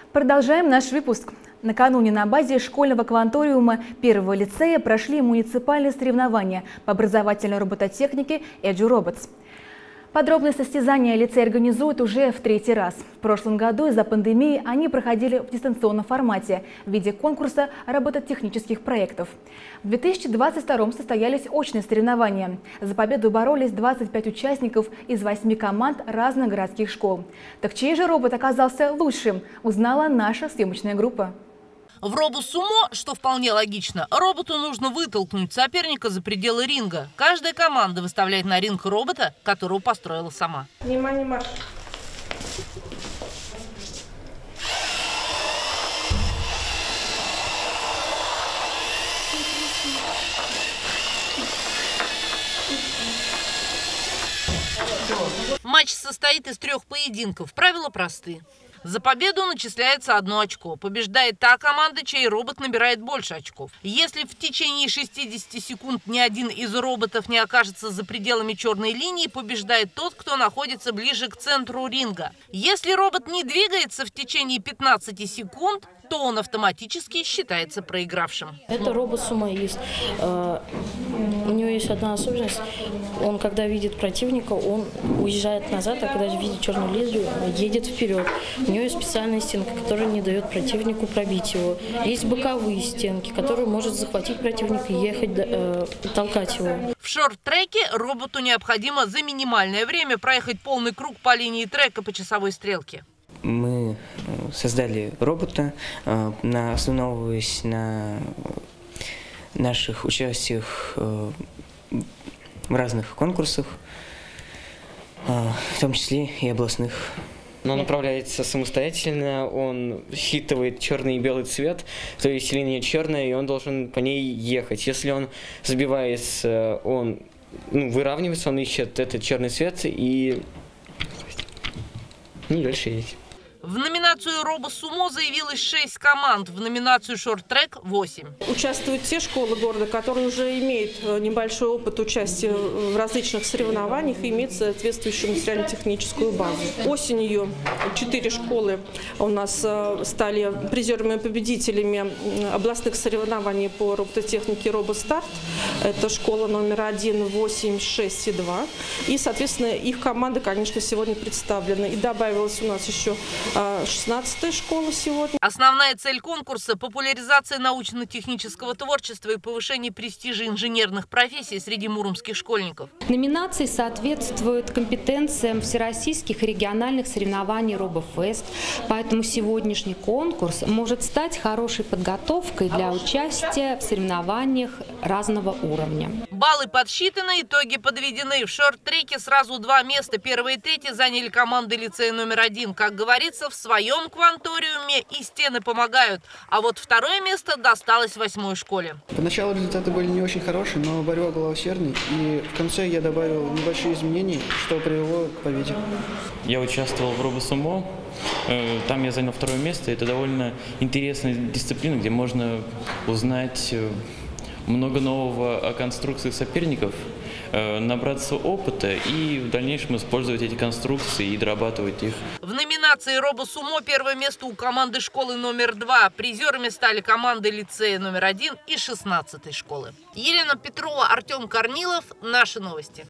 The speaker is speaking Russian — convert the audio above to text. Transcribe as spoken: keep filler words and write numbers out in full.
Продолжаем наш выпуск. Накануне на базе школьного кванториума первого лицея прошли муниципальные соревнования по образовательной робототехнике EduRobots. Подробные состязания лицей организует уже в третий раз. В прошлом году из-за пандемии они проходили в дистанционном формате в виде конкурса робототехнических проектов. В две тысячи двадцать втором состоялись очные соревнования. За победу боролись двадцать пять участников из восьми команд разных городских школ. Так чей же робот оказался лучшим, узнала наша съемочная группа. В робо-сумо, что вполне логично, роботу нужно вытолкнуть соперника за пределы ринга. Каждая команда выставляет на ринг робота, которого построила сама. Внимание, марш! Матч состоит из трех поединков. Правила просты. За победу начисляется одно очко. Побеждает та команда, чей робот набирает больше очков. Если в течение шестидесяти секунд ни один из роботов не окажется за пределами черной линии, побеждает тот, кто находится ближе к центру ринга. Если робот не двигается в течение пятнадцати секунд, то он автоматически считается проигравшим. Это робо-сумоист. У него есть одна особенность. Он, когда видит противника, он уезжает назад, а когда видит черную линию, едет вперед. У него есть специальная стенка, которая не дает противнику пробить его. Есть боковые стенки, которые может захватить противника и ехать, э, толкать его. В шорт-треке роботу необходимо за минимальное время проехать полный круг по линии трека по часовой стрелке. Мы создали робота, основываясь на наших участиях в разных конкурсах, в том числе и областных. Но он управляется самостоятельно, он считывает черный и белый цвет, то есть линия черная, и он должен по ней ехать. Если он сбивается, он ну, выравнивается, он ищет этот черный цвет и ну, дальше едет. В номинацию робо-сумо заявилось шесть команд, в номинацию шорт-трек – восемь. Участвуют те школы города, которые уже имеют небольшой опыт участия в различных соревнованиях и имеют соответствующую материально-техническую базу. Осенью четыре школы у нас стали призерами-победителями областных соревнований по робототехнике «Робостарт». Это школа номер один, восемь, шесть и два. И, соответственно, их команды, конечно, сегодня представлены. И добавилась у нас еще шестнадцатая школа сегодня. Основная цель конкурса – популяризация научно-технического творчества и повышение престижа инженерных профессий среди муромских школьников. Номинации соответствуют компетенциям всероссийских и региональных соревнований «Робофест», поэтому сегодняшний конкурс может стать хорошей подготовкой для участия в соревнованиях разного уровня. Баллы подсчитаны, итоги подведены. В шорт-треке сразу два места. Первое и третье заняли команды лицея номер один. Как говорится, в своем кванториуме и стены помогают. А вот второе место досталось восьмой школе. Поначалу результаты были не очень хорошие, но борьба была усердной. И в конце я добавил небольшие изменения, что привело к победе. Я участвовал в робо-сумо. Там я занял второе место. Это довольно интересная дисциплина, где можно узнать много нового о конструкциях соперников, набраться опыта и в дальнейшем использовать эти конструкции и дорабатывать их. В номинации робо-сумо первое место у команды школы номер два. Призерами стали команды лицея номер один и шестнадцатой школы. Елена Петрова, Артем Корнилов. Наши новости.